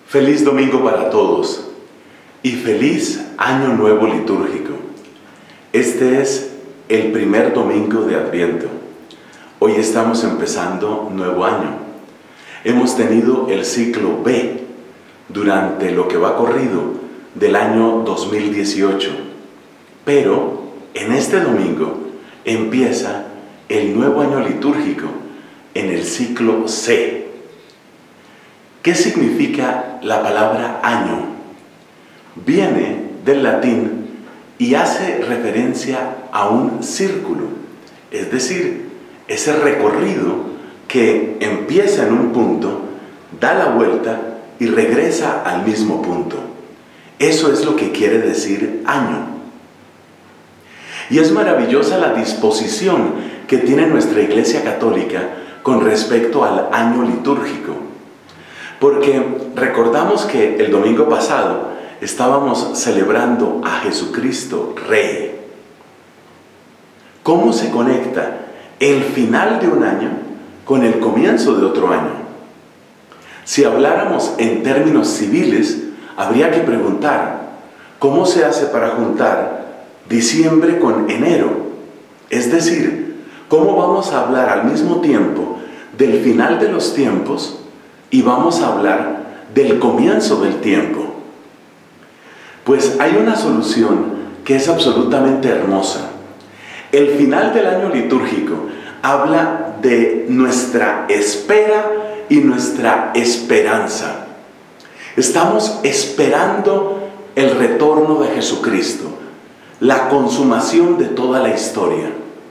Feliz domingo para todos y feliz año nuevo litúrgico. Este es el primer domingo de Adviento. Hoy estamos empezando nuevo año. Hemos tenido el ciclo B durante lo que va corrido del año 2018. Pero en este domingo empieza el nuevo año litúrgico en el ciclo C. ¿Qué significa la palabra año? Viene del latín y hace referencia a un círculo, es decir, ese recorrido que empieza en un punto, da la vuelta y regresa al mismo punto. Eso es lo que quiere decir año. Y es maravillosa la disposición que tiene nuestra Iglesia Católica con respecto al año litúrgico. Porque recordamos que el domingo pasado estábamos celebrando a Jesucristo Rey. ¿Cómo se conecta el final de un año con el comienzo de otro año? Si habláramos en términos civiles, habría que preguntar, ¿cómo se hace para juntar diciembre con enero? Es decir, ¿cómo vamos a hablar al mismo tiempo del final de los tiempos y vamos a hablar del comienzo del tiempo? Pues hay una solución que es absolutamente hermosa. El final del año litúrgico habla de nuestra espera y nuestra esperanza. Estamos esperando el retorno de Jesucristo, la consumación de toda la historia.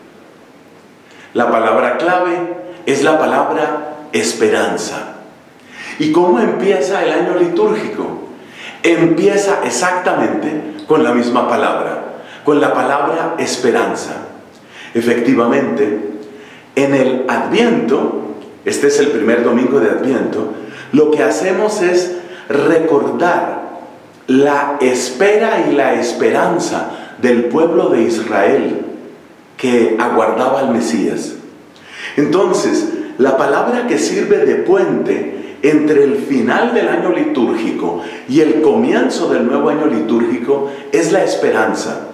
La palabra clave es la palabra esperanza. ¿Y cómo empieza el año litúrgico? Empieza exactamente con la misma palabra, con la palabra esperanza. Efectivamente, en el Adviento, este es el primer domingo de Adviento, lo que hacemos es recordar la espera y la esperanza del pueblo de Israel que aguardaba al Mesías. Entonces, la palabra que sirve de puente entre el final del año litúrgico y el comienzo del nuevo año litúrgico es la esperanza.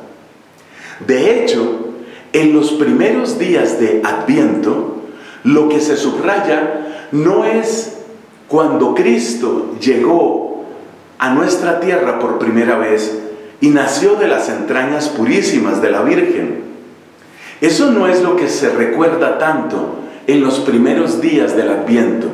De hecho, en los primeros días de Adviento, lo que se subraya no es cuando Cristo llegó a nuestra tierra por primera vez y nació de las entrañas purísimas de la Virgen. Eso no es lo que se recuerda tanto en los primeros días del Adviento.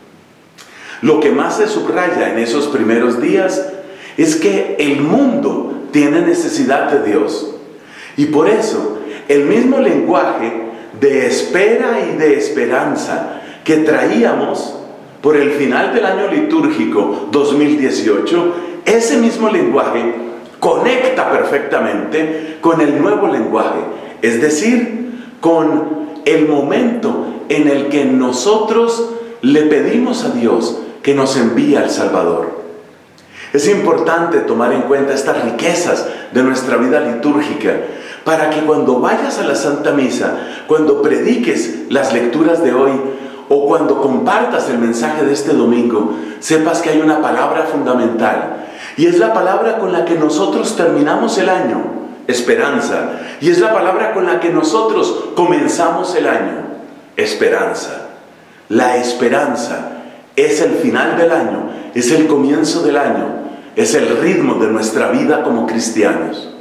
Lo que más se subraya en esos primeros días es que el mundo tiene necesidad de Dios. Y por eso, el mismo lenguaje de espera y de esperanza que traíamos por el final del año litúrgico 2018, ese mismo lenguaje conecta perfectamente con el nuevo lenguaje, es decir, con el momento en el que nosotros le pedimos a Dios que nos envíe al Salvador. Es importante tomar en cuenta estas riquezas de nuestra vida litúrgica para que cuando vayas a la Santa Misa, cuando prediques las lecturas de hoy o cuando compartas el mensaje de este domingo, sepas que hay una palabra fundamental y es la palabra con la que nosotros terminamos el año, esperanza, y es la palabra con la que nosotros comenzamos el año, esperanza. La esperanza es el final del año, es el comienzo del año, es el ritmo de nuestra vida como cristianos.